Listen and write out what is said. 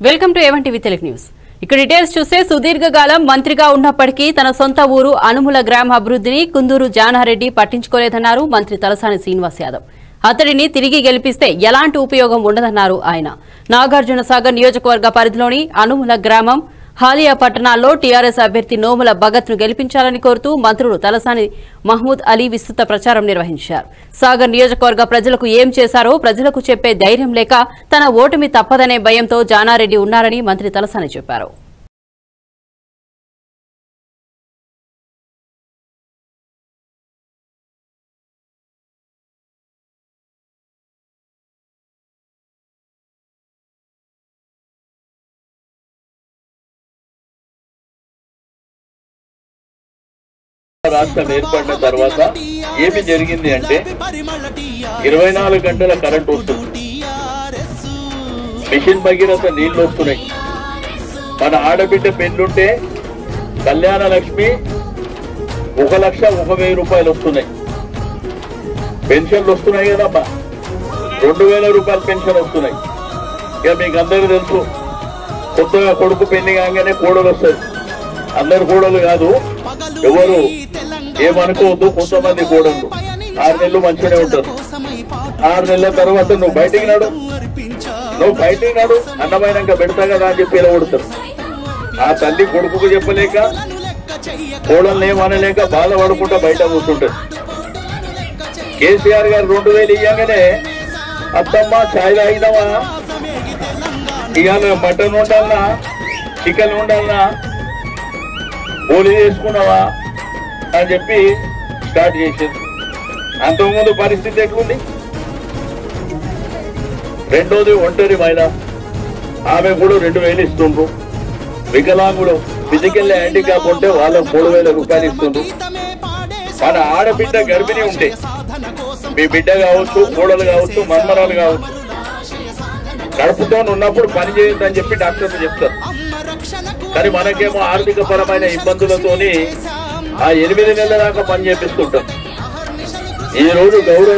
Welcome to A one TV Telugu news. ఇక్కడ details చూస్తే సుదీర్ఘకాలం మంత్రిగా ఉన్నప్పటికీ తన సొంత ఊరు అనుముల గ్రామ అభివృద్ధిని కుందూరు జానారెడ్డి పట్టించుకోలేదన్నారు మంత్రి తలసాని శ్రీనివాస్ యాదవ్. అతడిని తిరిగి గెలిపిస్తే ఎలాంటి ఉపయోగం ఉండదన్నారు ఆయన. నాగార్జున సాగర్ నియోజకవర్గ పరిధిలోని అనుముల గ్రామం, హాలియా పట్టణాల్లో టీఆర్ఎస్ అభ్యర్థి నోముల భగత్ ను గెలిపించాలని కోరుతూ మంత్రులు తలసాని మహమూద్ అలీ విస్తృత ప్రచారం నిర్వహించారు. సాగర్ నియోజకవర్గ ప్రజలకు ఏం చేశారో ప్రజలకు చెప్పే ధైర్యం లేక తన ఓటమి తప్పదనే భయంతో జానారెడ్డి ఉన్నారని మంత్రి తలసాని చెప్పారు. రాష్ట్రం ఏర్పడిన తర్వాత ఏమి జరిగింది అంటే 24 గంటల కరెంట్ వస్తుంది, మిషన్ భగీరథ నీళ్లు వస్తున్నాయి. మన ఆడబిడ్డ పెళ్ళుంటే కళ్యాణ లక్ష్మి 1,01,000 రూపాయలు వస్తున్నాయి. పెన్షన్లు వస్తున్నాయి కదమ్మా, 2,000 రూపాయల పెన్షన్ వస్తున్నాయి. ఇక మీకు అందరూ తెలుసు, కొత్తగా కొడుకు పెళ్లి కాగానే కోడలు వస్తుంది. అందరు కోడలు కాదు, ఎవరు ఏమనుకోవద్దు. కొంతమంది కోడళ్ళు 6 నెలలు మంచిగానే ఉంటారు. 6 నెలల తర్వాత నువ్వు బయటికి నాడు అన్నమైనాక పెడతా కదా అని చెప్పి ఇలా కొడతారు. ఆ తల్లి కొడుకుకు చెప్పలేక, కోడల్ని ఏమనలేక బాధపడుకుంటా బయట కూర్చుంటారు. కేసీఆర్ గారు 2,000 ఇయ్యగానే అత్తమ్మ ఛాయ్ తాగిదామా, ఇవాళ మటన్ ఉండాలన్నా, చికెన్ ఉండాలన్నా, పోలీ చేసుకున్నావా అని చెప్పి స్టార్ట్ చేసింది. అంతకుముందు పరిస్థితి ఎట్లుంది? రెండోది ఒంటరి మహిళ, ఆమె కూడా 2,000 ఇస్తుండ్రు. వికలాంగుడు, ఫిజికల్ హ్యాండిక్యాప్ ఉంటే వాళ్ళకు 3,000 రూపాయలు ఇస్తుండ్రు. మన ఆడబిడ్డ గర్భిణి ఉంటే, మీ బిడ్డ కావచ్చు, కోడలు కావచ్చు, మన్మరాలు కావచ్చు, కడుపుతో ఉన్నప్పుడు పని చేయొద్దని చెప్పి డాక్టర్లు చెప్తారు. కానీ మనకేమో ఆర్థిక పరమైన ఇబ్బందులతోని ఆ 8 నెలల దాకా పని చేపిస్తుంటాం. ఈ రోజు గౌరవ